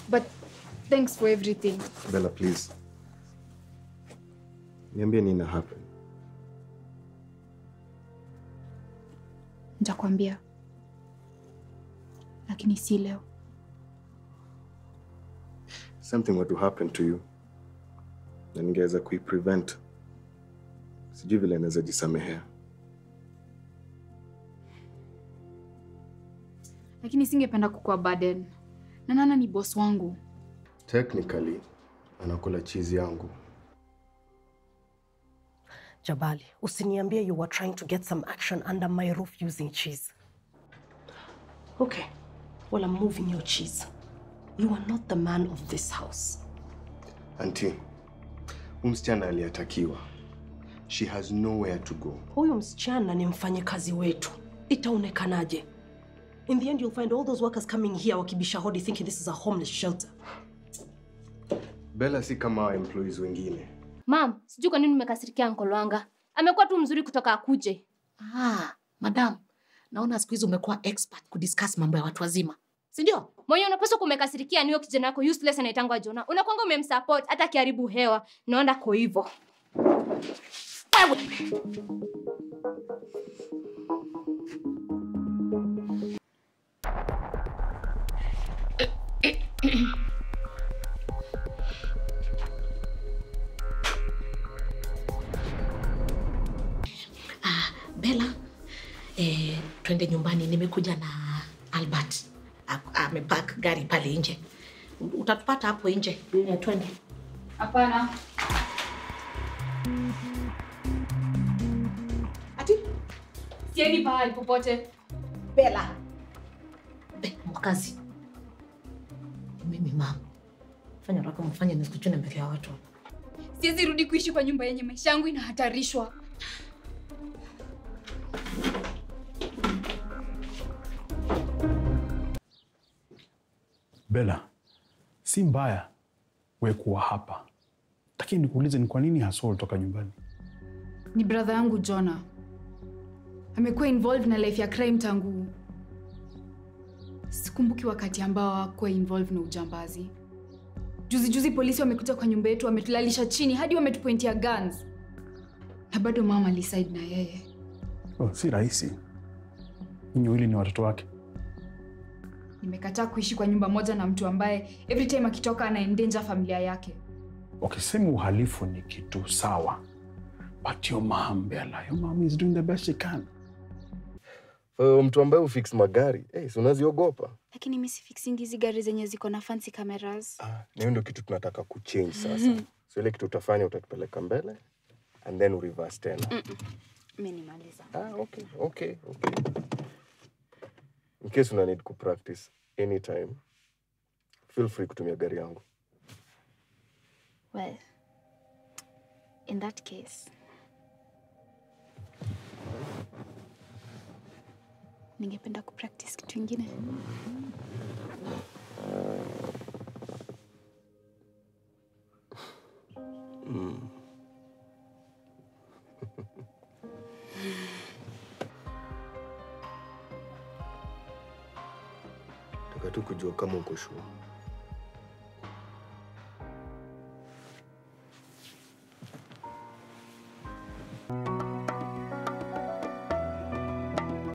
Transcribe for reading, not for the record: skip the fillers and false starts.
But thanks for everything. Bella, please. Niambie nini happen. Nitakwambia. Lakini si leo. Something were to happen to you. Na ningeweza kuiprevent. Sijui vile naweza jisamehea. Lakini singependa kukuwa burden. Na Nana ni boss wangu. Technically, anakula cheese yangu. Jabali, usiniambie you were trying to get some action under my roof using cheese. Okay, well, I'm moving your cheese. You are not the man of this house. Auntie, msichana aliyetakiwa. She has nowhere to go. Huyu msichana ni mfanyikazi wetu. Itaonekanaje? In the end, you'll find all those workers coming here wakibisha hodi thinking this is a homeless shelter. Bella si kama employees wengine. Mom, sijui kwa nini umekasirikia uncle wanga. Amekuwa tu mzuri kutoka akuje. Madam, naona siku hizi umekuwa expert kudiscuss mambo ya watu wazima. Si ndio? Mwenye unapaswa kumekasirikia niyo kijana yako useless anaitangwa Jona. Unakwanga umemsupport hata kiharibu hewa. Naona kwa hivyo. Bella, twende nyumbani, nimekuja na Albert. Amepark gari pale nje. Utatupata hapo nje. Twende. Hapana. Ati? Siendi pahali popote. Bella. Mkazi. Mimi mama. Fanya raka mfanye nisikuchune mbele ya watu. Siwezi rudi kuishi kwa nyumba yenye maisha yangu inahatarishwa. Bella, si mbaya wewe kuwa hapa. Lakini nikuulize ni kwa nini hasa ulitoka nyumbani? Ni brother yangu Jona. Amekuwa involved na life ya crime tangu. Sikumbuki wakati ambao hakuwa involved na ujambazi. Juzi polisi wamekuja kwa nyumba yetu, wametulalisha chini hadi wametupointia guns. Na bado mama aliside na yeye. Si rahisi. Ninyi wili ni watoto wake. Nimekataa kuishi kwa nyumba moja na mtu ambaye every time akitoka anaendanger familia yake. Ukisema uhalifu ni kitu sawa. But your mom, Bella, your mom is doing the best she can. Mtu ambaye ufix magari, si unaziogopa. Lakini mimi si fixing hizi gari zenye ziko na fancy cameras. Hiyo ndio kitu tunataka kuchange sasa. So ile kitu utafanya utatupeleka mbele and then reverse tena. Mimi nimaliza. Okay. In case una need to practice anytime, feel free kutumia gari yangu. Well, in that case, ningependa kupractice kitu kingine. Nataka tu kujua kama uko sure.